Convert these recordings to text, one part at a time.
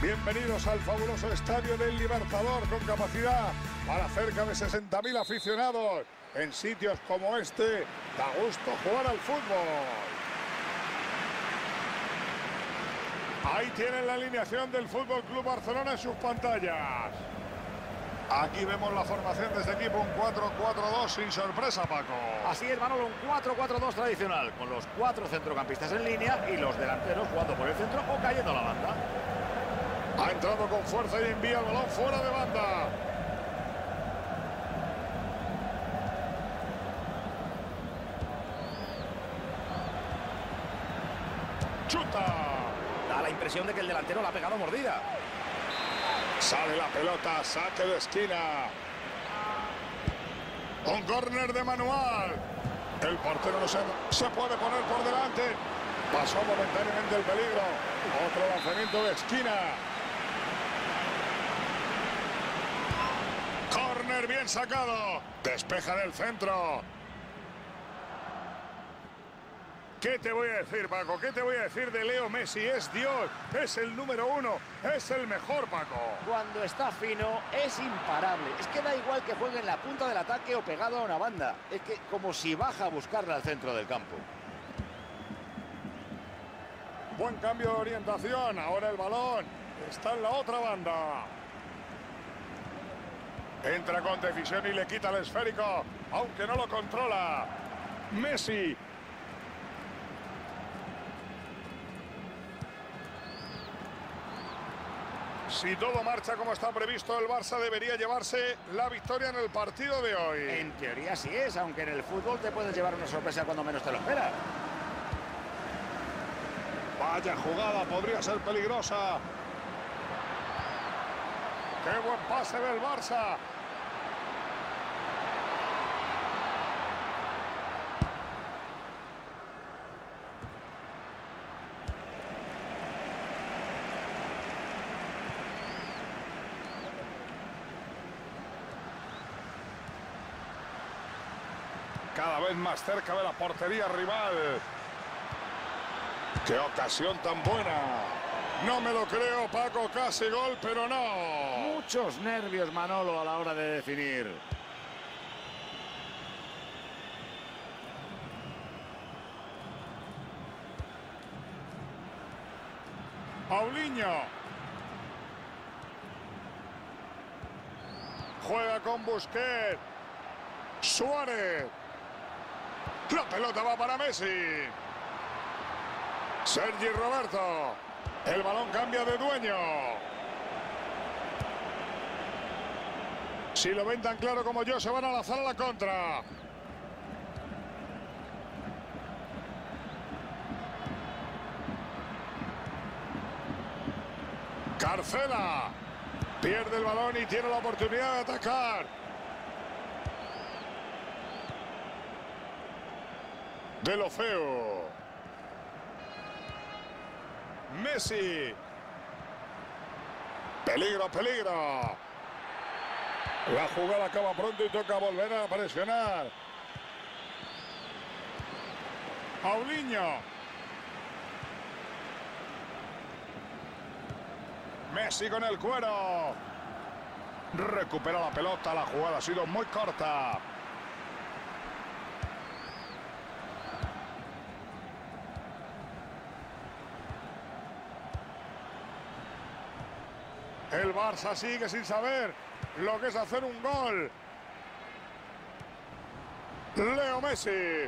Bienvenidos al fabuloso estadio del Libertador, con capacidad para cerca de 60.000 aficionados. En sitios como este, da gusto jugar al fútbol. Ahí tienen la alineación del Fútbol Club Barcelona en sus pantallas. Aquí vemos la formación de este equipo, un 4-4-2 sin sorpresa, Paco. Así es, Manolo, un 4-4-2 tradicional, con los 4 centrocampistas en línea y los delanteros jugando por el centro o cayendo a la banda. Ha entrado con fuerza y envía el balón fuera de banda. ¡Chuta! Da la impresión de que el delantero la ha pegado mordida. Sale la pelota, saque de esquina. Un córner de Manual. El portero no se puede poner por delante. Pasó momentáneamente el peligro. Otro lanzamiento de esquina. Córner bien sacado. Despeja del centro. ¿Qué te voy a decir, Paco? ¿Qué te voy a decir de Leo Messi? Es Dios, es el número 1, es el mejor, Paco. Cuando está fino, es imparable. Es que da igual que juegue en la punta del ataque o pegado a una banda. Es que como si baja a buscarla al centro del campo. Buen cambio de orientación. Ahora el balón está en la otra banda. Entra con decisión y le quita el esférico, aunque no lo controla. Messi. Si todo marcha como está previsto, el Barça debería llevarse la victoria en el partido de hoy. En teoría sí es, aunque en el fútbol te puedes llevar una sorpresa cuando menos te lo esperas. Vaya jugada, podría ser peligrosa. ¡Qué buen pase del Barça! Cada vez más cerca de la portería rival. ¡Qué ocasión tan buena! No me lo creo, Paco, casi gol, pero no. Muchos nervios, Manolo, a la hora de definir. Paulinho. Juega con Busquets. Suárez. La pelota va para Messi. Sergi Roberto. El balón cambia de dueño. Si lo ven tan claro como yo, se van a lanzar a la contra. Carcela. Pierde el balón y tiene la oportunidad de atacar. De lo feo. Messi. Peligro, peligro. La jugada acaba pronto y toca volver a presionar. Paulinho. Messi con el cuero. Recupera la pelota. La jugada ha sido muy corta. El Barça sigue sin saber lo que es hacer un gol. Leo Messi.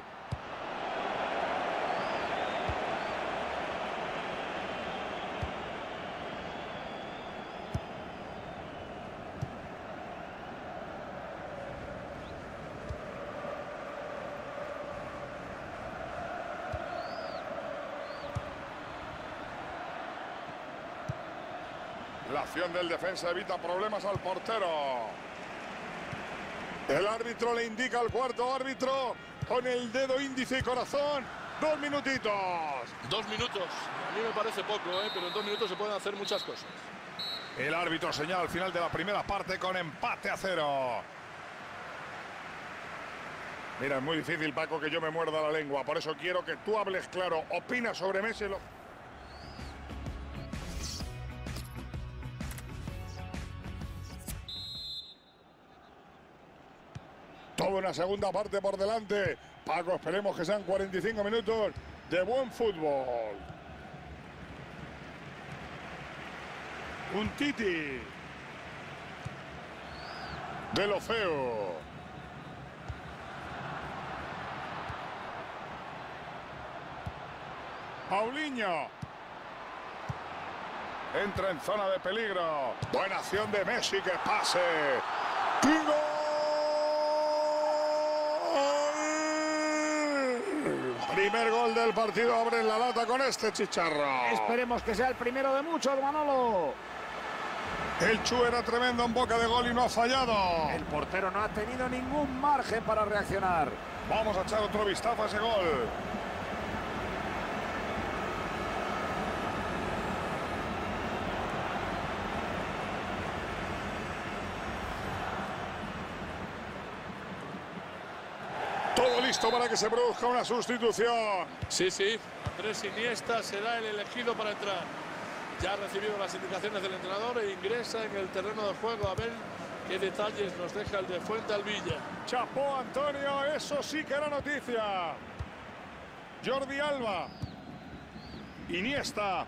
La acción del defensa evita problemas al portero. El árbitro le indica al cuarto árbitro con el dedo índice y corazón. 2 minutitos. 2 minutos. A mí me parece poco, pero en 2 minutos se pueden hacer muchas cosas. El árbitro señala al final de la primera parte con empate a 0. Mira, es muy difícil, Paco, que yo me muerda la lengua. Por eso quiero que tú hables claro. ¿Opinas sobre Messi? Toda una segunda parte por delante. Paco, esperemos que sean 45 minutos de buen fútbol. Un Titi. De lo feo. Paulinho. Entra en zona de peligro. Buena acción de Messi, que pase. ¡Y gol! Primer gol del partido. Abren la lata con este chicharro. Esperemos que sea el primero de muchos, Manolo. El Chu era tremendo en boca de gol y no ha fallado. El portero no ha tenido ningún margen para reaccionar. Vamos a echar otro vistazo a ese gol. Todo listo para que se produzca una sustitución. Sí, sí. Andrés Iniesta será el elegido para entrar. Ya ha recibido las indicaciones del entrenador e ingresa en el terreno de juego. A ver qué detalles nos deja el de Fuentealbilla. Chapó Antonio, eso sí que era noticia. Jordi Alba. Iniesta.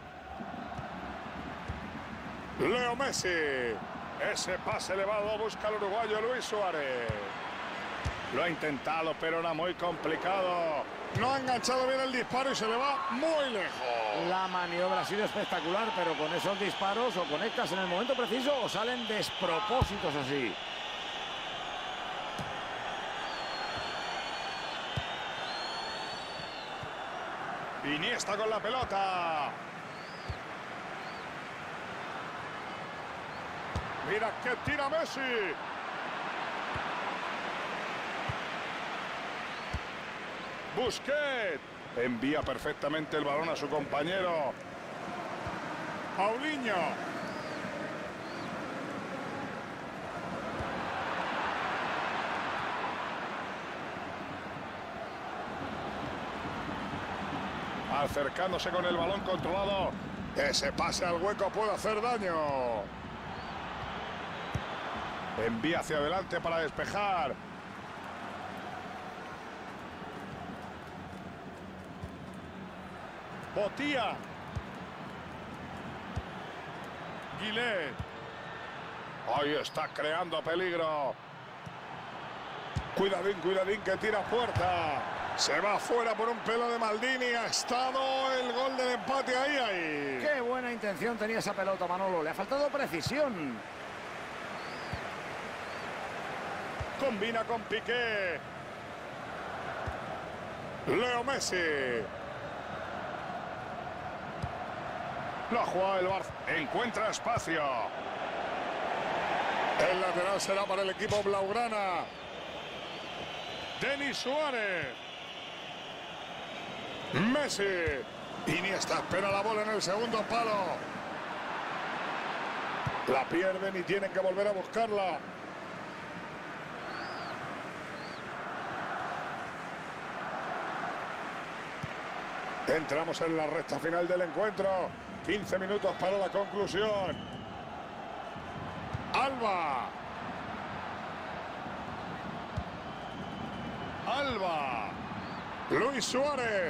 Leo Messi. Ese pase elevado busca al uruguayo Luis Suárez. Lo ha intentado, pero era muy complicado. No ha enganchado bien el disparo y se le va muy lejos. La maniobra ha sido espectacular, pero con esos disparos o conectas en el momento preciso o salen despropósitos así. Iniesta con la pelota. Mira que tira Messi. Busquets envía perfectamente el balón a su compañero. Paulinho. Acercándose con el balón controlado. Ese pase al hueco puede hacer daño. Envía hacia adelante para despejar. Botía. Guillet. Ahí está creando peligro. Cuidadín, cuidadín, que tira puerta. Se va fuera por un pelo de Maldini. Ha estado el gol del empate ahí. Qué buena intención tenía esa pelota, Manolo. Le ha faltado precisión. Combina con Piqué. Leo Messi. La jugada del Barça. Encuentra espacio. El lateral será para el equipo blaugrana. Denis Suárez. Messi. Iniesta espera la bola en el segundo palo. La pierden y tienen que volver a buscarla. Entramos en la recta final del encuentro. 15 minutos para la conclusión. Alba. Alba. Luis Suárez.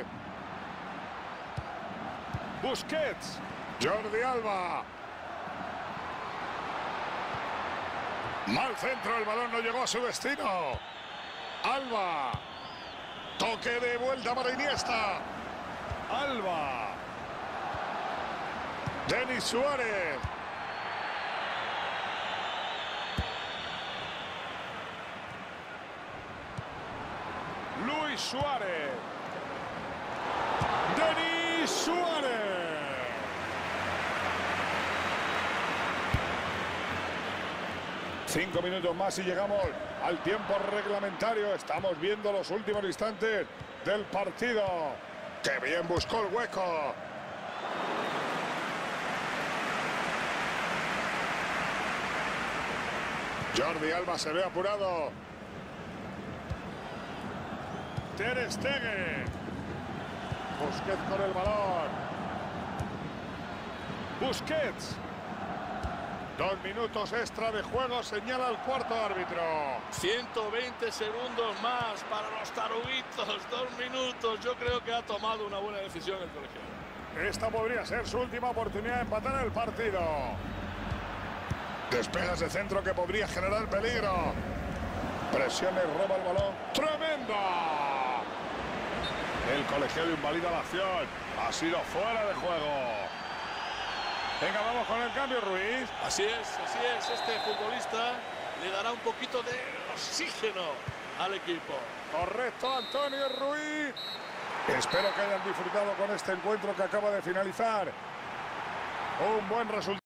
Busquets. Jordi Alba. Mal centro, el balón no llegó a su destino. Alba. Toque de vuelta para Iniesta. Alba. Denis Suárez. Luis Suárez. Denis Suárez. Cinco minutos más y llegamos al tiempo reglamentario. Estamos viendo los últimos instantes del partido. ¡Qué bien buscó el hueco! Jordi Alba se ve apurado. Ter Stegen. Busquets con el balón. Busquets. 2 minutos extra de juego, señala el cuarto árbitro. 120 segundos más para los taruguitos, 2 minutos. Yo creo que ha tomado una buena decisión el colegiado. Esta podría ser su última oportunidad de empatar el partido. Despejas de centro que podría generar peligro. Presiona y roba el balón. ¡Tremenda! El colegiado invalida la acción. Ha sido fuera de juego. Venga, vamos con el cambio, Ruiz. Así es. Este futbolista le dará un poquito de oxígeno al equipo. Correcto, Antonio Ruiz. Espero que hayan disfrutado con este encuentro que acaba de finalizar. Un buen resultado.